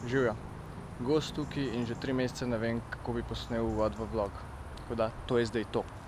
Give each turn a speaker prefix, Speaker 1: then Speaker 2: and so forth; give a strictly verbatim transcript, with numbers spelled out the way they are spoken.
Speaker 1: Živjo, Gost tukaj in že tri mesece ne vem, kako bi posnel uvod v vlog. Tako da, to je zdaj to.